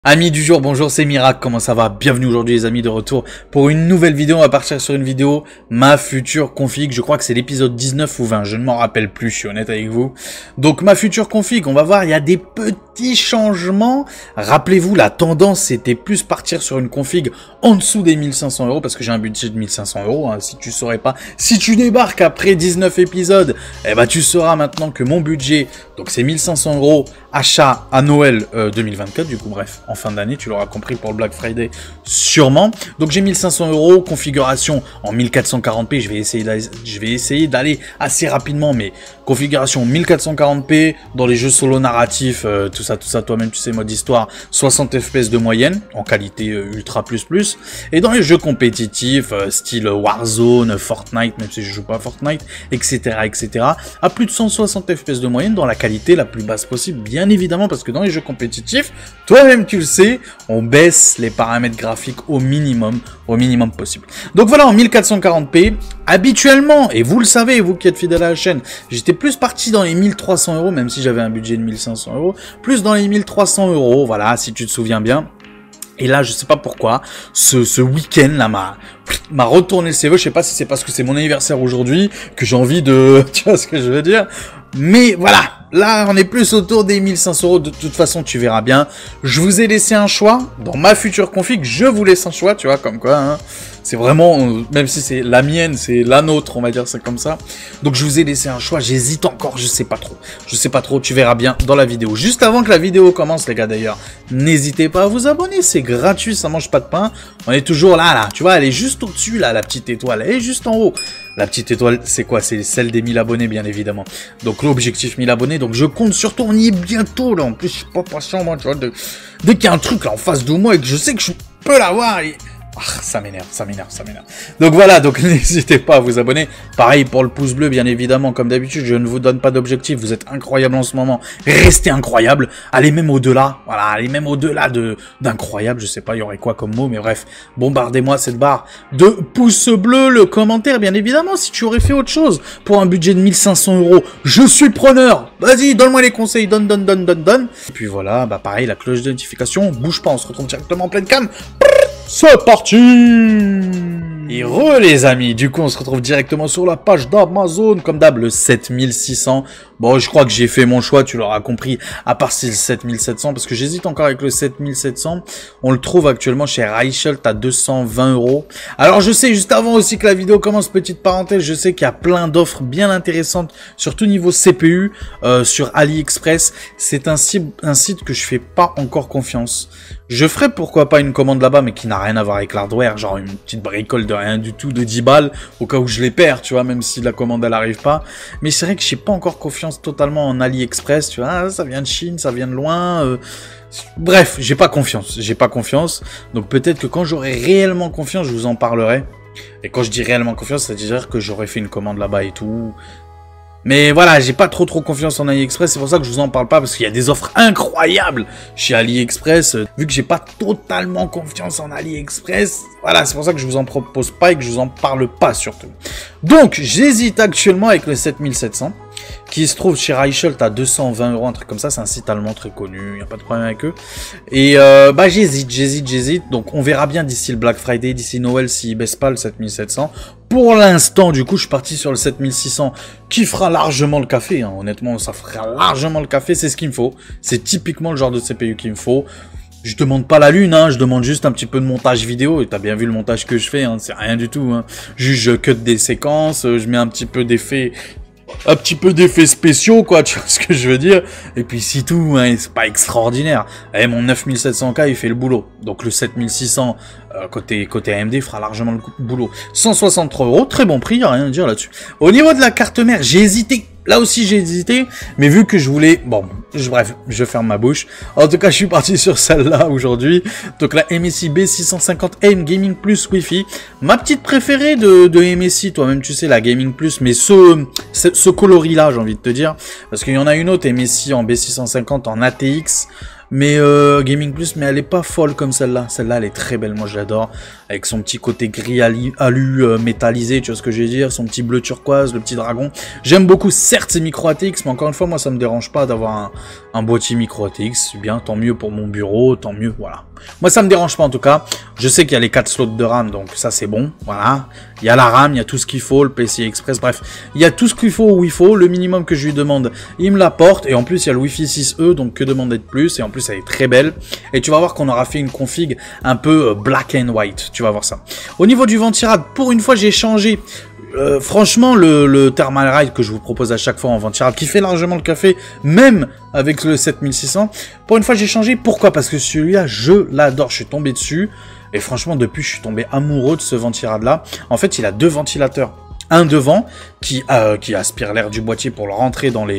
Amis du jour, bonjour, c'est Mirac, comment ça va? Bienvenue aujourd'hui les amis de retour pour une nouvelle vidéo. On va partir sur une vidéo, ma future config, je crois que c'est l'épisode 19 ou 20, je ne m'en rappelle plus, je suis honnête avec vous. Donc ma future config, on va voir, il y a des petits changements. Rappelez-vous, la tendance c'était plus partir sur une config en dessous des 1500 euros parce que j'ai un budget de 1500 euros, hein, si tu saurais pas. Si tu débarques après 19 épisodes, eh ben tu sauras maintenant que mon budget, donc c'est 1500 euros achat à Noël 2024, du coup bref, en fin d'année, tu l'auras compris pour le Black Friday sûrement. Donc j'ai 1500 euros, configuration en 1440p, je vais essayer d'aller assez rapidement, mais configuration 1440p, dans les jeux solo narratifs, tout ça, toi-même tu sais, mode histoire, 60 fps de moyenne, en qualité ultra plus, et dans les jeux compétitifs, style Warzone, Fortnite, même si je joue pas à Fortnite, etc., à plus de 160 fps de moyenne, dans la qualité la plus basse possible, bien évidemment, parce que dans les jeux compétitifs, toi-même tu le sais, on baisse les paramètres graphiques au minimum possible. Donc voilà, en 1440p, habituellement, et vous le savez, vous qui êtes fidèles à la chaîne, j'étais plus parti dans les 1300 euros, même si j'avais un budget de 1500 euros, plus dans les 1300 euros, voilà, si tu te souviens bien. Et là, je sais pas pourquoi, ce week-end là m'a retourné le cerveau. Je sais pas si c'est parce que c'est mon anniversaire aujourd'hui que j'ai envie de, tu vois ce que je veux dire. Mais voilà, là on est plus autour des 1500 euros. De toute façon, tu verras bien. Je vous ai laissé un choix dans ma future config. Je vous laisse un choix, tu vois, comme quoi. Hein. C'est vraiment, même si c'est la mienne, c'est la nôtre, on va dire ça comme ça. Donc je vous ai laissé un choix, j'hésite encore, je sais pas trop, tu verras bien dans la vidéo. Juste avant que la vidéo commence les gars d'ailleurs, n'hésitez pas à vous abonner, c'est gratuit, ça mange pas de pain. On est toujours là, tu vois, elle est juste au-dessus là, la petite étoile, elle est juste en haut. La petite étoile, c'est quoi? C'est celle des 1000 abonnés bien évidemment. Donc l'objectif 1000 abonnés, donc je compte surtout, on y est bientôt là, en plus je suis pas patient moi, tu vois, dès qu'il y a un truc là en face de moi et que je sais que je peux l'avoir et... Ah, ça m'énerve. Donc voilà, donc n'hésitez pas à vous abonner. Pareil pour le pouce bleu, bien évidemment, comme d'habitude, je ne vous donne pas d'objectif. Vous êtes incroyable en ce moment. Restez incroyable. Allez même au-delà. Voilà, allez même au-delà d'incroyable. Je sais pas, il y aurait quoi comme mot, mais bref. Bombardez-moi cette barre de pouces bleus. Le commentaire, bien évidemment, si tu aurais fait autre chose pour un budget de 1500 euros. Je suis preneur. Vas-y, donne-moi les conseils. Donne. Et puis voilà, bah pareil, la cloche de notification. Bouge pas, on se retrouve directement en pleine cam. C'est parti! Et les amis, du coup on se retrouve directement sur la page d'Amazon, comme d'hab, le 7600. Bon, je crois que j'ai fait mon choix, tu l'auras compris, à part si le 7700, parce que j'hésite encore avec le 7700. On le trouve actuellement chez Reichelt à 220 euros. Alors je sais, juste avant aussi que la vidéo commence, petite parenthèse, je sais qu'il y a plein d'offres bien intéressantes, surtout niveau CPU, sur AliExpress. C'est un site que je fais pas encore confiance. Je ferai pourquoi pas une commande là-bas, mais qui n'a rien à voir avec l'hardware, genre une petite bricole de rien du tout, de 10 balles, au cas où je les perds, tu vois, même si la commande elle arrive pas. Mais c'est vrai que j'ai pas encore confiance totalement en AliExpress, tu vois, ah, ça vient de Chine, ça vient de loin, bref, j'ai pas confiance, donc peut-être que quand j'aurai réellement confiance, je vous en parlerai. Et quand je dis réellement confiance, c'est-à-dire que j'aurai fait une commande là-bas et tout. Mais voilà, j'ai pas trop confiance en AliExpress, c'est pour ça que je vous en parle pas, parce qu'il y a des offres incroyables chez AliExpress. Vu que j'ai pas totalement confiance en AliExpress, voilà, c'est pour ça que je vous en propose pas et que je vous en parle pas surtout. Donc, j'hésite actuellement avec le 7700, qui se trouve chez Reichelt à 220 euros, un truc comme ça, c'est un site allemand très connu, y a pas de problème avec eux. Et bah j'hésite, donc on verra bien d'ici le Black Friday, d'ici Noël, s'il baisse pas le 7700. Pour l'instant, du coup, je suis parti sur le 7600, qui fera largement le café, hein. Honnêtement, ça fera largement le café, c'est ce qu'il me faut. C'est typiquement le genre de CPU qu'il me faut. Je demande pas la lune, hein, je demande juste un petit peu de montage vidéo, et t'as bien vu le montage que je fais, hein, c'est rien du tout, hein. Juste je cut des séquences, je mets un petit peu d'effets spéciaux, quoi, tu vois ce que je veux dire, et puis c'est tout, hein, c'est pas extraordinaire. Et mon 9700K, il fait le boulot, donc le 7600, côté AMD, fera largement le boulot. 163 euros, très bon prix, y a rien à dire là-dessus. Au niveau de la carte mère, j'ai hésité. Là aussi j'ai hésité, mais vu que je voulais... Bon, bref, je ferme ma bouche. En tout cas, je suis parti sur celle-là aujourd'hui. Donc la MSI B650M Gaming Plus Wi-Fi. Ma petite préférée de MSI, toi-même tu sais, la Gaming Plus, mais ce coloris-là, j'ai envie de te dire. Parce qu'il y en a une autre MSI en B650 en ATX. mais Gaming Plus, mais elle est pas folle comme celle-là. Celle-là, elle est très belle, moi je l'adore, avec son petit côté gris alu métallisé, tu vois ce que je veux dire, son petit bleu turquoise, le petit dragon. J'aime beaucoup, certes c'est micro ATX, mais encore une fois, moi ça me dérange pas d'avoir un boîtier micro ATX, bien, tant mieux pour mon bureau, tant mieux, voilà. Moi ça me dérange pas en tout cas, je sais qu'il y a les 4 slots de RAM, donc ça c'est bon, voilà. Il y a la RAM, il y a tout ce qu'il faut, le PCI Express, bref, il y a tout ce qu'il faut où il faut, le minimum que je lui demande, il me l'apporte, et en plus il y a le Wi-Fi 6E, donc que demander de plus, et en plus elle est très belle, et tu vas voir qu'on aura fait une config un peu black and white, tu vas voir ça. Au niveau du ventirad, pour une fois j'ai changé. Franchement, le Thermal Ride que je vous propose à chaque fois en ventirad, qui fait largement le café, même avec le 7600, pour une fois j'ai changé. Pourquoi? Parce que celui-là, je l'adore, je suis tombé dessus, et franchement, depuis, je suis tombé amoureux de ce ventirad-là. En fait, il a 2 ventilateurs. Un devant qui aspire l'air du boîtier pour le rentrer dans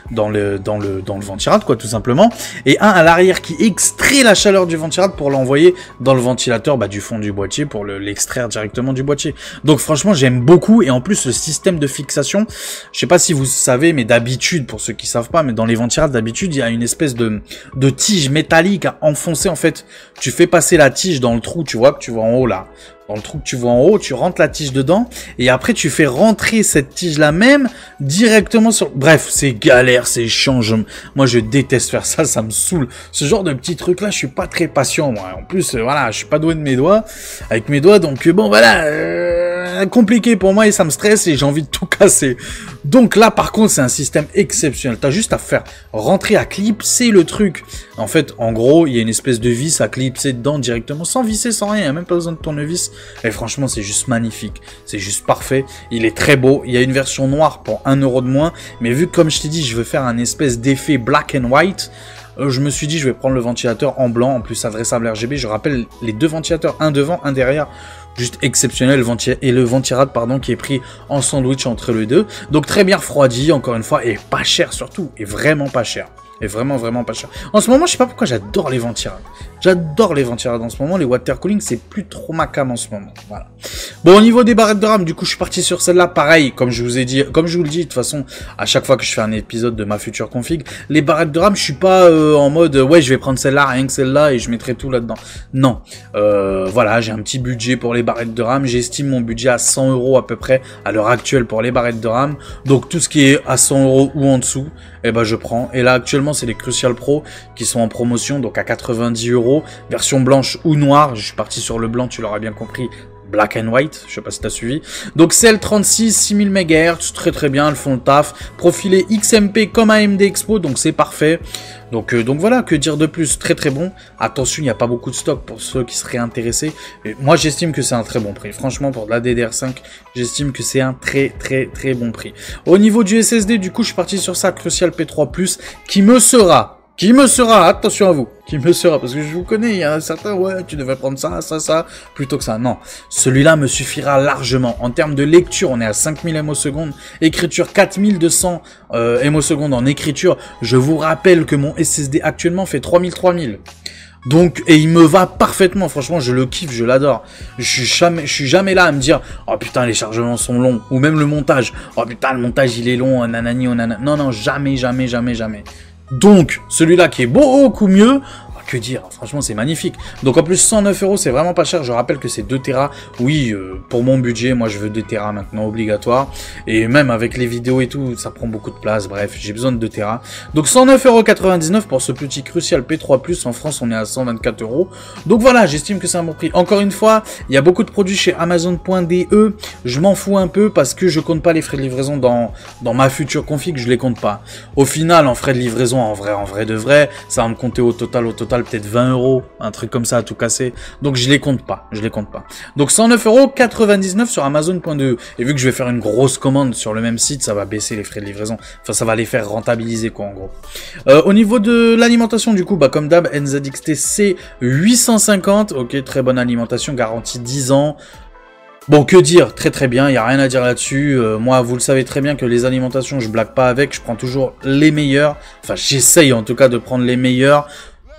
le ventirad, quoi, tout simplement, et un à l'arrière qui extrait la chaleur du ventirad pour l'envoyer dans le ventilateur du fond du boîtier pour l'extraire directement du boîtier. Donc franchement j'aime beaucoup, et en plus le système de fixation, je sais pas si vous savez, mais d'habitude, pour ceux qui savent pas, mais dans les ventirad d'habitude il y a une espèce de tige métallique à enfoncer. En fait, tu fais passer la tige dans le trou, tu vois, que tu vois en haut là. Dans le trou que tu vois en haut, tu rentres la tige dedans, et après tu fais rentrer cette tige-là même directement sur... Bref, c'est galère, c'est chiant, moi je déteste faire ça, ça me saoule. Ce genre de petits trucs-là, je suis pas très patient, moi. En plus, voilà, je suis pas doué de mes doigts, avec mes doigts, donc bon, voilà, compliqué pour moi, et ça me stresse, et j'ai envie de tout casser. Donc là, par contre, c'est un système exceptionnel. T'as juste à faire rentrer, à clipser le truc. En fait, en gros, il y a une espèce de vis à clipser dedans directement, sans visser, sans rien, il n'y a même pas besoin de tournevis. Et franchement, c'est juste magnifique. C'est juste parfait. Il est très beau. Il y a une version noire pour 1 € de moins. Mais vu que, comme je t'ai dit, je veux faire un espèce d'effet black and white, je me suis dit, je vais prendre le ventilateur en blanc, en plus adressable RGB. Je rappelle, les 2 ventilateurs, un devant, un derrière. Juste exceptionnel, et le ventirad, pardon, qui est pris en sandwich entre les deux. Donc très bien refroidi, encore une fois, et pas cher surtout. Et vraiment pas cher. Et vraiment, vraiment pas cher. En ce moment, je sais pas pourquoi j'adore les ventirad. J'adore les ventirad en ce moment. Les water cooling, c'est plus trop ma cam en ce moment. Voilà. Bon, au niveau des barrettes de RAM, du coup, je suis parti sur celle-là. Pareil, comme je vous ai dit, comme je vous le dis, de toute façon, à chaque fois que je fais un épisode de ma future config, les barrettes de RAM, je suis pas en mode, ouais, je vais prendre celle-là, rien que celle-là, et je mettrai tout là-dedans. Non. Voilà, j'ai un petit budget pour les barrettes de RAM. J'estime mon budget à 100 € à peu près, à l'heure actuelle, pour les barrettes de RAM. Donc, tout ce qui est à 100 € ou en dessous, eh ben, je prends. Et là, actuellement, c'est les Crucial Pro qui sont en promotion, donc à 90 €, version blanche ou noire. Je suis parti sur le blanc, tu l'auras bien compris. Black and white, je sais pas si t'as suivi. Donc CL36, 6000 MHz, très très bien, elles font le taf. Profilé XMP comme AMD Expo, donc c'est parfait. Donc voilà, que dire de plus, très très bon. Attention, il n'y a pas beaucoup de stock pour ceux qui seraient intéressés. Et moi j'estime que c'est un très bon prix. Franchement, pour de la DDR5, j'estime que c'est un très très très bon prix. Au niveau du SSD, du coup, je suis parti sur ça, Crucial P3+, qui me sera, attention à vous, qui me sera, parce que je vous connais, il y a certains, ouais, tu devrais prendre ça, plutôt que ça. Non, celui-là me suffira largement. En termes de lecture, on est à 5000 ms/s, écriture 4200 ms/s en écriture. Je vous rappelle que mon SSD actuellement fait 3000. Donc, et il me va parfaitement, franchement, je le kiffe, je l'adore. Je suis jamais là à me dire, oh putain, les chargements sont longs, ou même le montage, oh putain, le montage il est long, nanani, nanana. Non, jamais. Donc, celui-là qui est beaucoup mieux, que dire, franchement c'est magnifique. Donc en plus 109 €, c'est vraiment pas cher. Je rappelle que c'est 2 Tera. Oui, pour mon budget, moi je veux 2 Tera maintenant, obligatoire. Et même avec les vidéos et tout, ça prend beaucoup de place. Bref, j'ai besoin de 2 Tera. Donc 109,99 € pour ce petit Crucial P3+. En France, on est à 124 €. Donc voilà, j'estime que c'est un bon prix. Encore une fois, il y a beaucoup de produits chez Amazon.de. Je m'en fous un peu parce que je compte pas les frais de livraison dans ma future config, je les compte pas. Au final, en frais de livraison, en vrai de vrai, ça va me compter au total peut-être 20 €, un truc comme ça à tout casser. Donc je les compte pas. Donc 109,99 € sur Amazon.de. Et vu que je vais faire une grosse commande sur le même site, ça va baisser les frais de livraison. Enfin, ça va les faire rentabiliser quoi en gros. Au niveau de l'alimentation du coup, comme d'hab, NZXT C850. Ok, très bonne alimentation, garantie 10 ans. Bon, que dire, très très bien, il n'y a rien à dire là-dessus. Moi, vous le savez très bien que les alimentations, je blague pas avec, je prends toujours les meilleurs. Enfin, j'essaye en tout cas de prendre les meilleurs.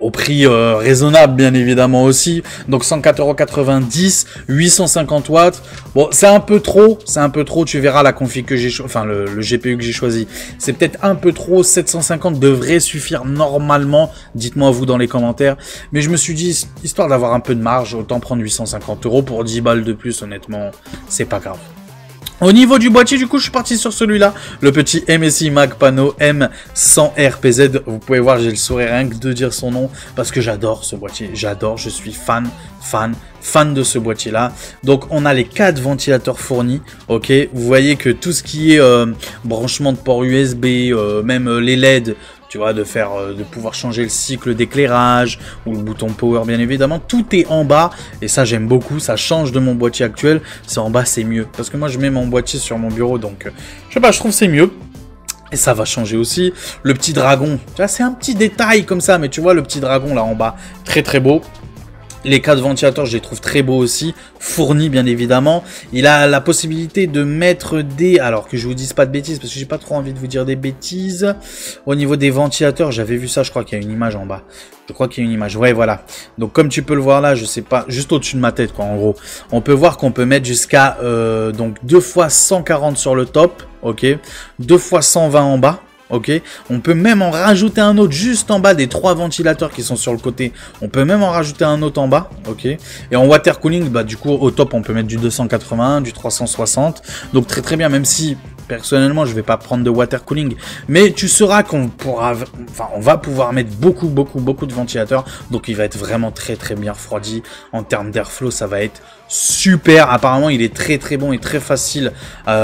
au prix raisonnable bien évidemment aussi. Donc 104,90 €, 850 watts. Bon, c'est un peu trop, tu verras la config que j'ai enfin le GPU que j'ai choisi. C'est peut-être un peu trop, 750 devrait suffire normalement. Dites-moi vous dans les commentaires. Mais je me suis dit, histoire d'avoir un peu de marge, autant prendre 850 € pour 10 balles de plus, honnêtement, c'est pas grave. Au niveau du boîtier, du coup, je suis parti sur celui-là, le petit MSI Mag Pano M100RPZ. Vous pouvez voir, j'ai le sourire rien que de dire son nom, parce que j'adore ce boîtier. J'adore, je suis fan de ce boîtier-là. Donc, on a les 4 ventilateurs fournis, ok. Vous voyez que tout ce qui est branchement de port USB, même les LED, tu vois, de pouvoir changer le cycle d'éclairage ou le bouton power bien évidemment, tout est en bas et ça j'aime beaucoup, ça change de mon boîtier actuel. C'est en bas, c'est mieux parce que moi je mets mon boîtier sur mon bureau, donc je sais pas, je trouve c'est mieux. Et ça va changer aussi. Le petit dragon, tu vois, c'est un petit détail comme ça, mais tu vois le petit dragon là en bas, très très beau. Les 4 ventilateurs, je les trouve très beaux aussi, fournis bien évidemment. Il a la possibilité de mettre des... Alors que je vous dise pas de bêtises, parce que j'ai pas trop envie de vous dire des bêtises. Au niveau des ventilateurs, j'avais vu ça, je crois qu'il y a une image en bas. Je crois qu'il y a une image, ouais voilà. Donc comme tu peux le voir là, je sais pas, juste au-dessus de ma tête quoi en gros. On peut voir qu'on peut mettre jusqu'à donc 2 fois 140 sur le top, ok. 2 fois 120 en bas. Ok, on peut même en rajouter un autre juste en bas des 3 ventilateurs qui sont sur le côté. On peut même en rajouter un autre en bas, ok. Et en water cooling, bah du coup au top on peut mettre du 280, du 360. Donc très très bien, même si personnellement je vais pas prendre de water cooling, mais tu sauras qu'on pourra, enfin on va pouvoir mettre beaucoup de ventilateurs. Donc il va être vraiment très très bien refroidi. En termes d'airflow, ça va être super. Apparemment il est très très bon et très facile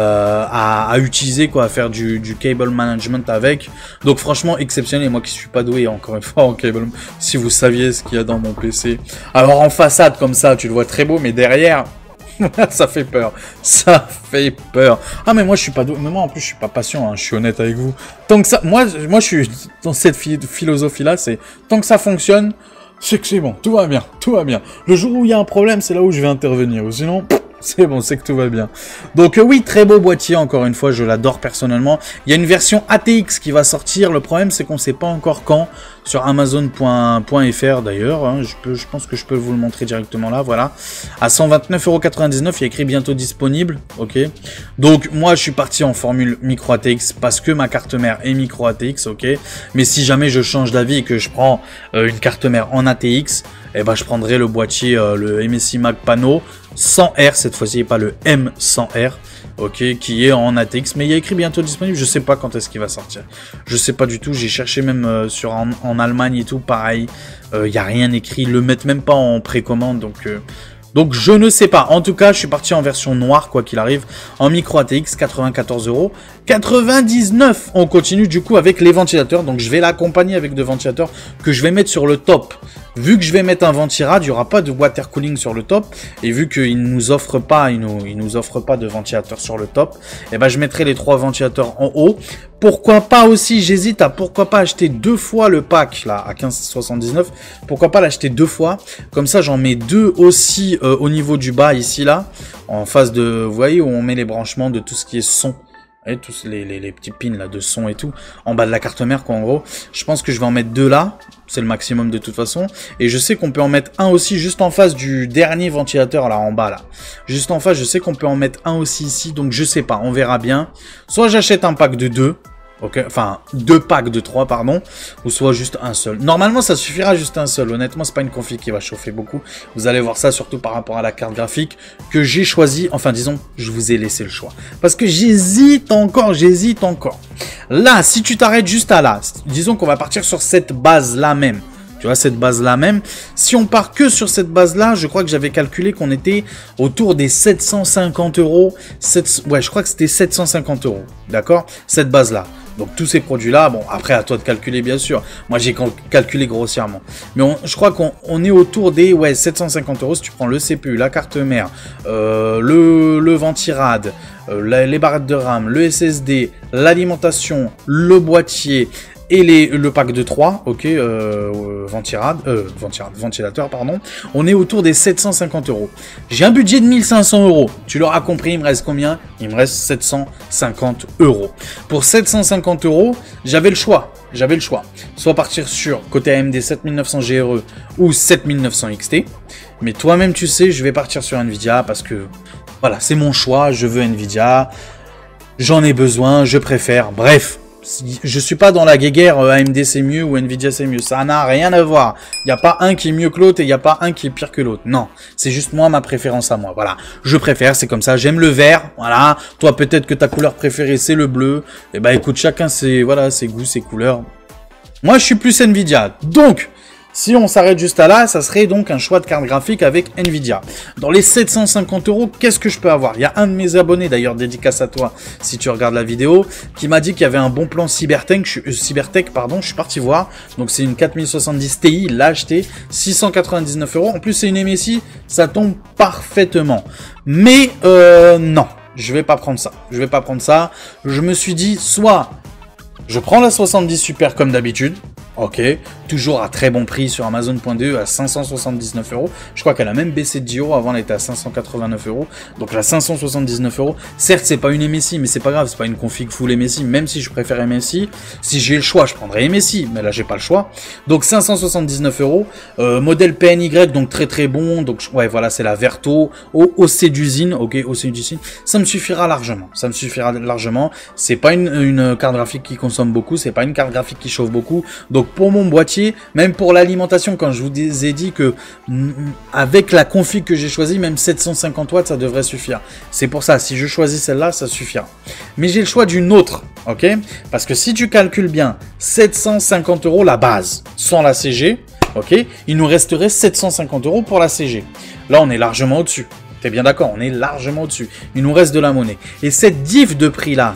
à utiliser quoi, à faire du cable management avec. Donc franchement exceptionnel. Et moi qui suis pas doué encore une fois en cable, si vous saviez ce qu'il y a dans mon PC. Alors en façade comme ça tu le vois très beau, mais derrière ça fait peur, ça fait peur. Ah mais moi je suis pas doué, mais moi en plus je suis pas patient, hein, je suis honnête avec vous. Tant que ça, moi je suis dans cette philosophie là, c'est tant que ça fonctionne, c'est que c'est bon, tout va bien, tout va bien. Le jour où il y a un problème, c'est là où je vais intervenir, sinon c'est bon, c'est que tout va bien. Donc oui, très beau boîtier, encore une fois, je l'adore personnellement. Il y a une version ATX qui va sortir, le problème c'est qu'on sait pas encore quand, sur Amazon.fr d'ailleurs, hein, je pense que je peux vous le montrer directement là, voilà. À 129,99 €, il y a écrit bientôt disponible, ok. Donc moi je suis parti en formule micro ATX parce que ma carte mère est micro ATX, ok. Mais si jamais je change d'avis et que je prends une carte mère en ATX, eh ben je prendrai le boîtier, le MSI Mag Pano 100R cette fois-ci, et pas le M100R, ok, qui est en ATX, mais il y a écrit bientôt disponible, je sais pas quand est-ce qu'il va sortir, je sais pas du tout, j'ai cherché même en Allemagne et tout, pareil, il n'y a rien écrit, ils le mettent même pas en précommande, donc je ne sais pas. En tout cas, je suis parti en version noire, quoi qu'il arrive, en micro ATX, 94,99 €. On continue du coup avec les ventilateurs. Donc je vais l'accompagner avec des ventilateurs que je vais mettre sur le top. Vu que je vais mettre un ventirad, il n'y aura pas de water cooling sur le top. Et vu qu'il ne nous offre pas, il nous offre pas de ventilateur sur le top, et ben je mettrai les 3 ventilateurs en haut. Pourquoi pas aussi, j'hésite à pourquoi pas acheter 2 fois le pack là à 15,79 €. Pourquoi pas l'acheter 2 fois. Comme ça j'en mets 2 aussi au niveau du bas ici là. En face de, vous voyez où on met les branchements de tout ce qui est son. Et tous les petits pins là de son et tout. En bas de la carte mère quoi en gros. Je pense que je vais en mettre 2 là. C'est le maximum de toute façon. Et je sais qu'on peut en mettre un aussi juste en face du dernier ventilateur là en bas là. Juste en face je sais qu'on peut en mettre un aussi ici. Donc je sais pas, on verra bien. Soit j'achète un pack de 2. Ok, enfin 2 packs de 3 pardon, ou soit juste un seul. Normalement ça suffira juste un seul, honnêtement c'est pas une config qui va chauffer beaucoup. Vous allez voir ça surtout par rapport à la carte graphique que j'ai choisi, enfin disons je vous ai laissé le choix. Parce que j'hésite encore. Là si tu t'arrêtes juste à là, disons qu'on va partir sur cette base là même. Tu vois, cette base-là même. Si on part que sur cette base-là, je crois que j'avais calculé qu'on était autour des 750 €. Ouais, je crois que c'était 750 €. D'accord? Cette base-là. Donc, tous ces produits-là, bon, après, à toi de calculer, bien sûr. Moi, j'ai calculé grossièrement. Mais je crois qu'on est autour des 750 € si tu prends le CPU, la carte mère, le ventirad, les barrettes de RAM, le SSD, l'alimentation, le boîtier et le pack de 3, ok, ventilateur, pardon, on est autour des 750 €. J'ai un budget de 1500 €. Tu l'auras compris, il me reste combien? Il me reste 750 €. Pour 750 €, j'avais le choix. j'avais le choix. Soit partir sur côté AMD 7900 GRE ou 7900 XT. Mais toi-même, tu sais, je vais partir sur Nvidia parce que, voilà, c'est mon choix. Je veux Nvidia. J'en ai besoin, je préfère. Bref, je suis pas dans la guéguerre AMD c'est mieux ou Nvidia c'est mieux. Ça n'a rien à voir. Il n'y a pas un qui est mieux que l'autre et il n'y a pas un qui est pire que l'autre. Non, c'est juste moi, ma préférence à moi. Voilà, je préfère, c'est comme ça. J'aime le vert. Voilà, toi peut-être que ta couleur préférée c'est le bleu. Et bah écoute, chacun ses, voilà, ses goûts, ses couleurs. Moi je suis plus Nvidia. Donc, si on s'arrête juste à là, ça serait donc un choix de carte graphique avec Nvidia. Dans les 750 €, qu'est-ce que je peux avoir? Il y a un de mes abonnés, d'ailleurs, dédicace à toi, si tu regardes la vidéo, qui m'a dit qu'il y avait un bon plan Cybertech, je suis parti voir. Donc c'est une 4070 Ti, il l'a acheté, 699 €. En plus, c'est une MSI, ça tombe parfaitement. Mais, non, je vais pas prendre ça. Je vais pas prendre ça. Je me suis dit, soit je prends la 70 Super comme d'habitude. Ok, toujours à très bon prix sur Amazon.de à 579 €. Je crois qu'elle a même baissé de 10 €. Avant, elle était à 589 €. Donc la 579 €. Certes, c'est pas une MSI, mais c'est pas grave. C'est pas une config full MSI. Même si je préfère MSI, si j'ai le choix, je prendrais MSI. Mais là, j'ai pas le choix. Donc 579 €. Modèle PNY, donc très très bon. Donc ouais, voilà, c'est la Verto au OC d'usine. Ok, OC d'usine. Ça me suffira largement. Ça me suffira largement. C'est pas une carte graphique qui consomme beaucoup. C'est pas une carte graphique qui chauffe beaucoup. Donc pour mon boîtier, même pour l'alimentation, quand je vous ai dit que avec la config que j'ai choisie, même 750 watts, ça devrait suffire. C'est pour ça, si je choisis celle-là, ça suffira. Mais j'ai le choix d'une autre, ok? Parce que si tu calcules bien, 750 € la base, sans la CG, ok? Il nous resterait 750 € pour la CG. Là, on est largement au-dessus. T'es bien d'accord, on est largement au-dessus. Il nous reste de la monnaie. Et cette diff de prix-là,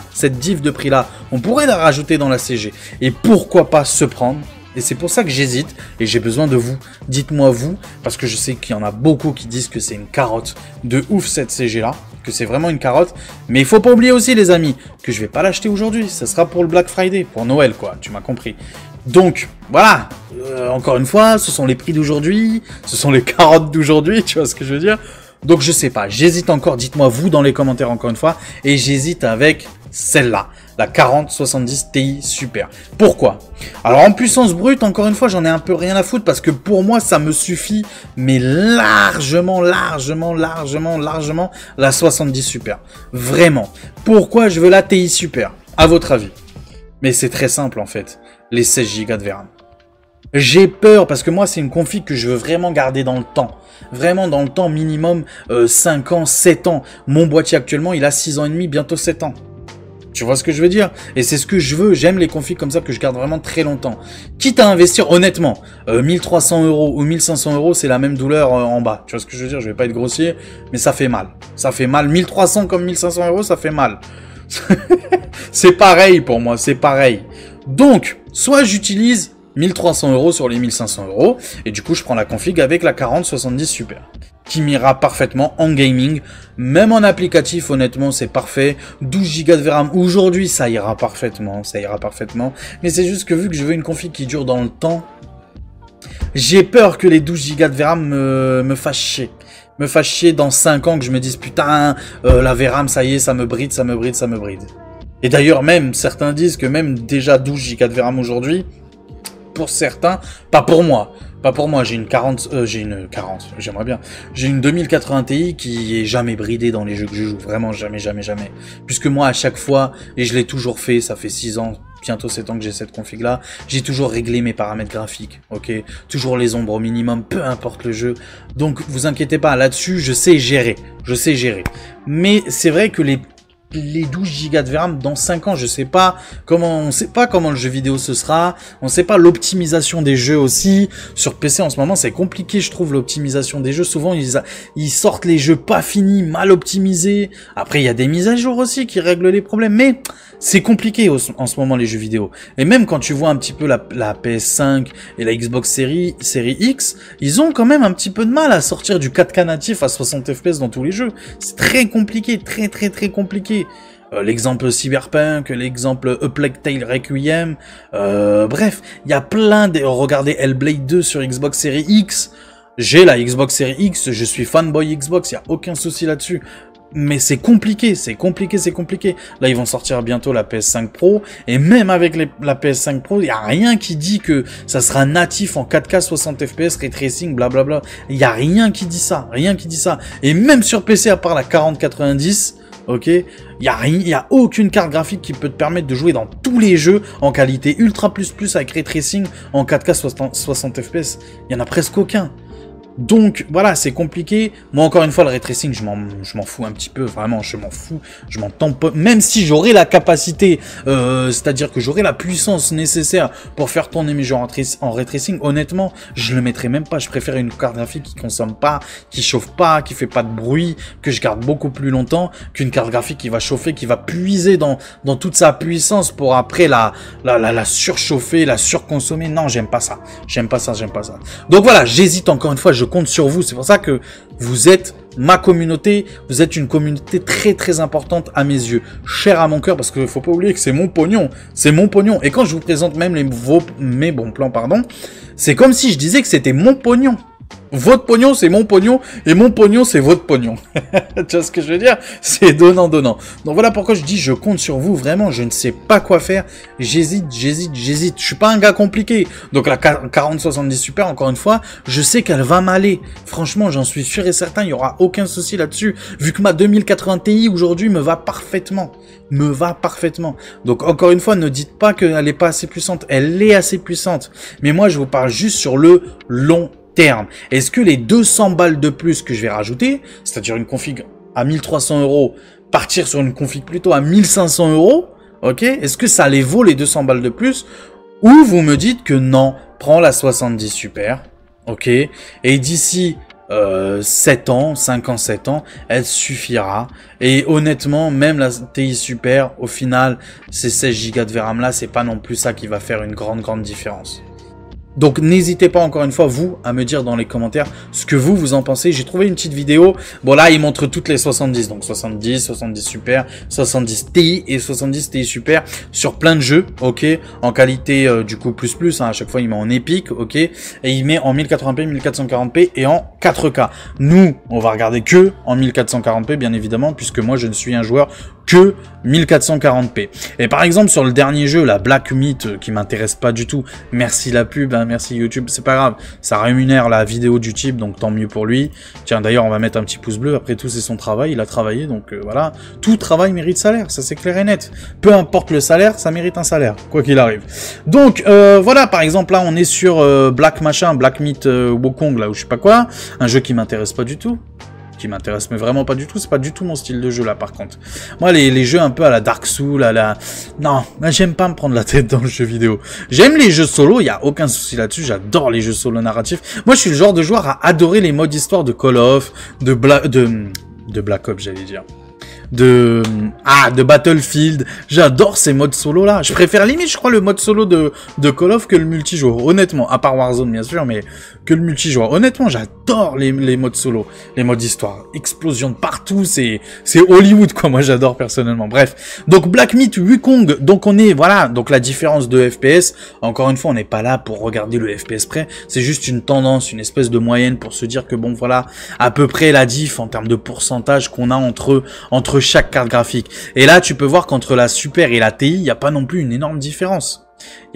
on pourrait la rajouter dans la CG. Et pourquoi pas se prendre? Et c'est pour ça que j'hésite et j'ai besoin de vous. Dites-moi vous, parce que je sais qu'il y en a beaucoup qui disent que c'est une carotte de ouf cette CG-là, que c'est vraiment une carotte. Mais il faut pas oublier aussi les amis, que je vais pas l'acheter aujourd'hui. Ça sera pour le Black Friday, pour Noël quoi, tu m'as compris. Donc, voilà, encore une fois, ce sont les prix d'aujourd'hui, ce sont les carottes d'aujourd'hui, tu vois ce que je veux dire? Donc je sais pas, j'hésite encore, dites-moi vous dans les commentaires encore une fois, et j'hésite avec celle-là, la 4070 Ti Super. Pourquoi? Alors en puissance brute, encore une fois, j'en ai un peu rien à foutre parce que pour moi ça me suffit, mais largement, la 70 Super. Vraiment. Pourquoi je veux la Ti Super? À votre avis? Mais c'est très simple en fait, les 16 Go de VRAM. J'ai peur parce que moi c'est une config que je veux vraiment garder dans le temps. Vraiment dans le temps minimum 5 ans, 7 ans. Mon boîtier actuellement il a 6 ans et demi, bientôt 7 ans. Tu vois ce que je veux dire? Et c'est ce que je veux, j'aime les configs comme ça que je garde vraiment très longtemps. Quitte à investir honnêtement, 1300 € ou 1500 €, c'est la même douleur en bas. Tu vois ce que je veux dire? Je vais pas être grossier, mais ça fait mal. Ça fait mal, 1300 comme 1500 €, ça fait mal. C'est pareil pour moi, c'est pareil. Donc, soit j'utilise 1300 € sur les 1500 €, et du coup je prends la config avec la 4070 Super, qui m'ira parfaitement en gaming, même en applicatif, honnêtement c'est parfait. 12 Go de VRAM aujourd'hui, ça ira parfaitement, mais c'est juste que vu que je veux une config qui dure dans le temps, j'ai peur que les 12 Go de VRAM me fassent chier. Me fasse chier dans 5 ans que je me dise putain, la VRAM ça y est, ça me bride. Et d'ailleurs même, certains disent que même déjà 12 Go de VRAM aujourd'hui, pour certains, pas pour moi, j'ai une 40, j'aimerais bien, j'ai une 2080 Ti qui est jamais bridée dans les jeux que je joue, vraiment jamais, puisque moi à chaque fois, et je l'ai toujours fait, ça fait 6 ans, bientôt 7 ans que j'ai cette config là, j'ai toujours réglé mes paramètres graphiques, ok, toujours les ombres au minimum, peu importe le jeu, donc vous inquiétez pas, là-dessus, je sais gérer, mais c'est vrai que les 12 Go de VRAM dans 5 ans, on sait pas comment le jeu vidéo ce sera, on sait pas l'optimisation des jeux aussi, sur PC en ce moment c'est compliqué je trouve l'optimisation des jeux, souvent ils sortent les jeux pas finis, mal optimisés, après il y a des mises à jour aussi qui règlent les problèmes, mais c'est compliqué en ce moment les jeux vidéo, et même quand tu vois un petit peu la PS5 et la Xbox série X, ils ont quand même un petit peu de mal à sortir du 4K natif à 60 FPS dans tous les jeux, c'est très compliqué, très compliqué. L'exemple Cyberpunk, l'exemple A Plague Tale Requiem, bref, il y a plein de... Regardez Hellblade 2 sur Xbox Series X, j'ai la Xbox Series X, je suis fanboy Xbox, il n'y a aucun souci là-dessus. Mais c'est compliqué, c'est compliqué, c'est compliqué. Là, ils vont sortir bientôt la PS5 Pro. Et même avec la PS5 Pro, il n'y a rien qui dit que ça sera natif en 4K 60 FPS, ray tracing, blablabla. Il n'y a rien qui dit ça, rien qui dit ça. Et même sur PC, à part la 4090, ok, il y a aucune carte graphique qui peut te permettre de jouer dans tous les jeux en qualité Ultra++ avec ray tracing en 4K 60 FPS. Il y en a presque aucun. Donc voilà, c'est compliqué. Moi encore une fois, le ray tracing, je m'en fous un petit peu, vraiment, je m'en fous, je m'en tamponne. Même si j'aurais la capacité, c'est-à-dire que j'aurais la puissance nécessaire pour faire tourner mes jeux en ray tracing, honnêtement, je le mettrais même pas. Je préfère une carte graphique qui consomme pas, qui chauffe pas, qui fait pas de bruit, que je garde beaucoup plus longtemps, qu'une carte graphique qui va chauffer, qui va puiser dans toute sa puissance pour après la surchauffer, la surconsommer. Non, j'aime pas ça. J'aime pas ça, j'aime pas ça. Donc voilà, j'hésite encore une fois. Je compte sur vous, c'est pour ça que vous êtes ma communauté, vous êtes une communauté très très importante à mes yeux, chère à mon cœur, parce que faut pas oublier que c'est mon pognon, et quand je vous présente même mes bons plans, pardon, c'est comme si je disais que c'était mon pognon. Votre pognon, c'est mon pognon, et mon pognon, c'est votre pognon. Tu vois ce que je veux dire? C'est donnant-donnant. Donc voilà pourquoi je dis, je compte sur vous, vraiment, je ne sais pas quoi faire. J'hésite. Je suis pas un gars compliqué. Donc la 4070 Super, encore une fois, je sais qu'elle va m'aller. Franchement, j'en suis sûr et certain, il y aura aucun souci là-dessus. Vu que ma 2080 Ti, aujourd'hui, me va parfaitement. Donc encore une fois, ne dites pas qu'elle est pas assez puissante. Elle est assez puissante. Mais moi, je vous parle juste sur le long terme. Est-ce que les 200 balles de plus que je vais rajouter, c'est-à-dire une config à 1300 €, partir sur une config plutôt à 1500 €, ok, est-ce que ça les vaut les 200 balles de plus, ou vous me dites que non, prends la 70 Super, ok, et d'ici 7 ans, 5 ans, 7 ans, elle suffira. Et honnêtement, même la TI Super, au final, ces 16 Go de VRAM là, c'est pas non plus ça qui va faire une grande différence. Donc n'hésitez pas encore une fois, vous, à me dire dans les commentaires ce que vous en pensez. J'ai trouvé une petite vidéo. Bon là, il montre toutes les 70. Donc 70, 70 Super, 70 Ti et 70 Ti Super sur plein de jeux, ok. En qualité du coup plus, hein, à chaque fois il met en épique, ok. Et il met en 1080p, 1440p et en 4K. Nous, on va regarder que en 1440p bien évidemment, puisque moi je ne suis un joueur que 1440p. Et par exemple sur le dernier jeu, la Black Myth, qui m'intéresse pas du tout, merci la pub, hein, merci YouTube, c'est pas grave, ça rémunère la vidéo du type, donc tant mieux pour lui. Tiens, d'ailleurs on va mettre un petit pouce bleu, après tout c'est son travail, il a travaillé, donc voilà, tout travail mérite salaire, ça c'est clair et net. Peu importe le salaire, ça mérite un salaire, quoi qu'il arrive. Donc voilà, par exemple là on est sur Black Myth Wukong, là ou je sais pas quoi, un jeu qui m'intéresse pas du tout. Qui m'intéresse mais vraiment pas du tout, c'est pas du tout mon style de jeu là par contre. Moi les jeux un peu à la Dark Souls, non, j'aime pas me prendre la tête dans le jeu vidéo. J'aime les jeux solo, il y a aucun souci là-dessus, j'adore les jeux solo narratifs. Moi je suis le genre de joueur à adorer les modes histoire de Call of, de Black Ops j'allais dire. De Battlefield, j'adore ces modes solo là. Je préfère limite je crois le mode solo de Call of que le multijoueur, honnêtement, à part Warzone bien sûr, mais que le multijoueur. Honnêtement, j'adore les modes solo, les modes histoire, explosion de partout, c'est Hollywood quoi, moi j'adore personnellement. Bref, donc Black Myth Wukong, donc on est, voilà, donc la différence de FPS, encore une fois, on n'est pas là pour regarder le FPS près, c'est juste une tendance, une espèce de moyenne pour se dire que bon voilà, à peu près la diff en termes de pourcentage qu'on a entre chaque carte graphique. Et là, tu peux voir qu'entre la Super et la TI, il n'y a pas non plus une énorme différence.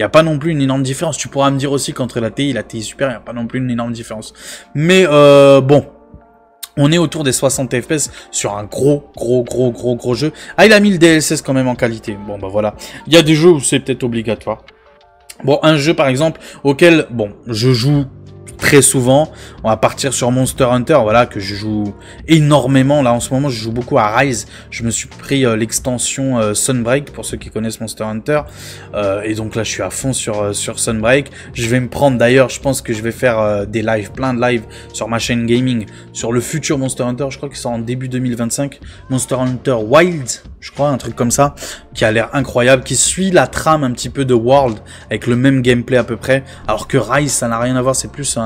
Tu pourras me dire aussi qu'entre la TI et la TI Super, il n'y a pas non plus une énorme différence. Mais bon, on est autour des 60 FPS sur un gros jeu. Ah, il a mis le DLSS quand même en qualité. Bon, bah voilà. Il y a des jeux où c'est peut-être obligatoire. Bon, un jeu par exemple auquel, bon, je joue très souvent, on va partir sur Monster Hunter, voilà, que je joue énormément, là en ce moment je joue beaucoup à Rise, je me suis pris l'extension Sunbreak, pour ceux qui connaissent Monster Hunter, et donc là je suis à fond sur Sunbreak, je vais me prendre d'ailleurs, je pense que je vais faire des lives, plein de lives sur ma chaîne gaming, sur le futur Monster Hunter, je crois qu'il sort en début 2025, Monster Hunter Wild, je crois, un truc comme ça, qui a l'air incroyable, qui suit la trame un petit peu de World, avec le même gameplay à peu près, alors que Rise ça n'a rien à voir, c'est plus un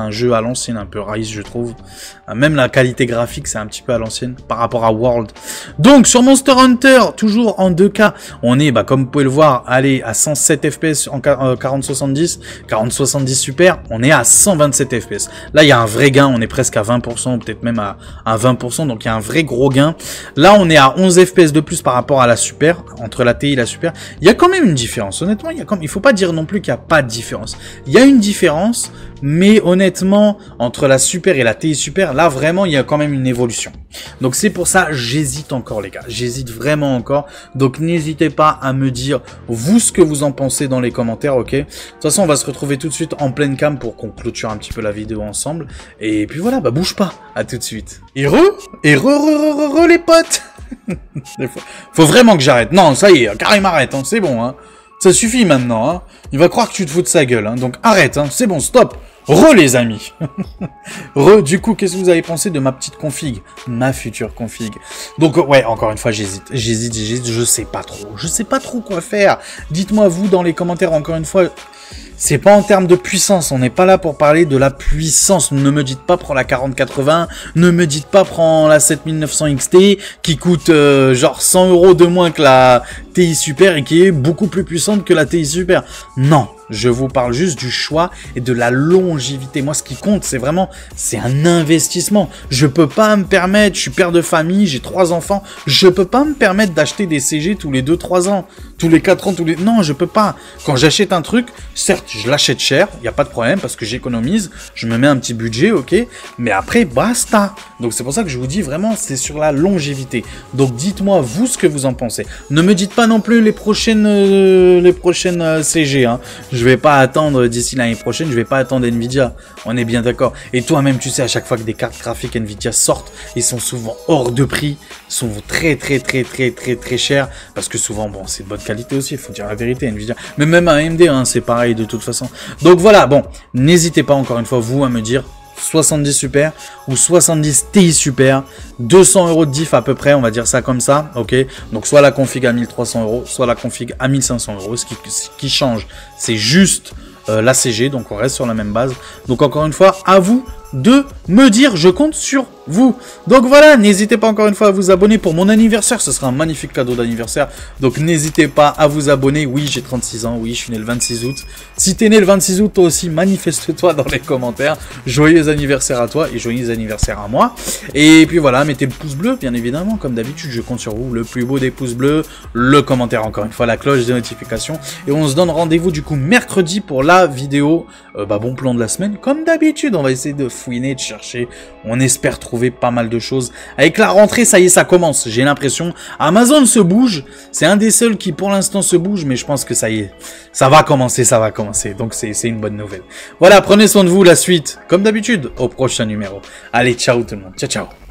un jeu à l'ancienne, un peu Rise, je trouve. Même la qualité graphique, c'est un petit peu à l'ancienne par rapport à World. Donc, sur Monster Hunter, toujours en 2K, on est, bah, comme vous pouvez le voir, allez, à 107 FPS en 40-70, 40-70 super, on est à 127 FPS. Là, il y a un vrai gain, on est presque à 20%, peut-être même à 20%, donc il y a un vrai gros gain. Là, on est à 11 FPS de plus par rapport à la super, entre la TI et la super. Il y a quand même une différence, honnêtement, il faut pas dire non plus qu'il n'y a pas de différence. Il y a une différence, mais honnêtement, entre la super et la TI super, là vraiment il y a quand même une évolution. Donc c'est pour ça, j'hésite encore les gars, j'hésite vraiment encore. Donc n'hésitez pas à me dire vous ce que vous en pensez dans les commentaires, ok. De toute façon on va se retrouver tout de suite en pleine cam pour qu'on clôture un petit peu la vidéo ensemble. Et puis voilà, bah bouge pas, à tout de suite. Et re les potes. Faut vraiment que j'arrête. Non, ça y est, Karim arrête, hein, c'est bon, hein. Ça suffit maintenant, hein. Il va croire que tu te fous de sa gueule, hein. Donc arrête, hein. C'est bon, stop. Les amis. Du coup, qu'est-ce que vous avez pensé de ma petite config? Ma future config. Donc, ouais, encore une fois, j'hésite, je sais pas trop quoi faire. Dites-moi, vous, dans les commentaires, encore une fois, c'est pas en termes de puissance, on n'est pas là pour parler de la puissance. Ne me dites pas prends la 4080, ne me dites pas prends la 7900 XT qui coûte genre 100 € de moins que la TI Super et qui est beaucoup plus puissante que la TI Super. Non, je vous parle juste du choix et de la longévité. Moi, ce qui compte, c'est vraiment, c'est un investissement. Je peux pas me permettre, je suis père de famille, j'ai 3 enfants, je peux pas me permettre d'acheter des CG tous les 2-3 ans, tous les 4 ans, non, je peux pas. Quand j'achète un truc, certes, je l'achète cher, il n'y a pas de problème parce que j'économise, je me mets un petit budget, ok, mais après, basta. Donc c'est pour ça que je vous dis vraiment, c'est sur la longévité. Donc dites-moi, vous, ce que vous en pensez. Ne me dites pas non plus les prochaines CG, hein. Je vais pas attendre d'ici l'année prochaine, je vais pas attendre Nvidia, on est bien d'accord. Et toi-même, tu sais, à chaque fois que des cartes graphiques Nvidia sortent, ils sont souvent hors de prix, sont très chers, parce que souvent, bon, c'est de bonne qualité aussi, il faut dire la vérité, Nvidia. Mais même à AMD, hein, c'est pareil de toute façon. Donc voilà, bon, n'hésitez pas encore une fois, vous, à me dire 70 super ou 70 TI super, 200 € de diff à peu près, on va dire ça comme ça, ok. Donc soit la config à 1300 €, soit la config à 1500 €. Ce qui change, c'est juste la CG, donc on reste sur la même base. Donc encore une fois, à vous de me dire, je compte sur vous. Donc voilà, n'hésitez pas encore une fois à vous abonner pour mon anniversaire, ce sera un magnifique cadeau d'anniversaire. Donc n'hésitez pas à vous abonner. Oui, j'ai 36 ans, oui, je suis né le 26 août. Si t'es né le 26 août, toi aussi, manifeste-toi dans les commentaires. Joyeux anniversaire à toi et joyeux anniversaire à moi. Et puis voilà, mettez le pouce bleu, bien évidemment, comme d'habitude, je compte sur vous. Le plus beau des pouces bleus, le commentaire encore une fois, la cloche des notifications. Et on se donne rendez-vous du coup mercredi pour la vidéo, bon plan de la semaine. Comme d'habitude, on va essayer de fouiner, de chercher. On espère trouver pas mal de choses. Avec la rentrée, ça y est, ça commence. J'ai l'impression. Amazon se bouge. C'est un des seuls qui, pour l'instant, se bouge. Mais je pense que ça y est. Ça va commencer, ça va commencer. Donc, c'est une bonne nouvelle. Voilà, prenez soin de vous. La suite, comme d'habitude, au prochain numéro. Allez, ciao tout le monde. Ciao, ciao.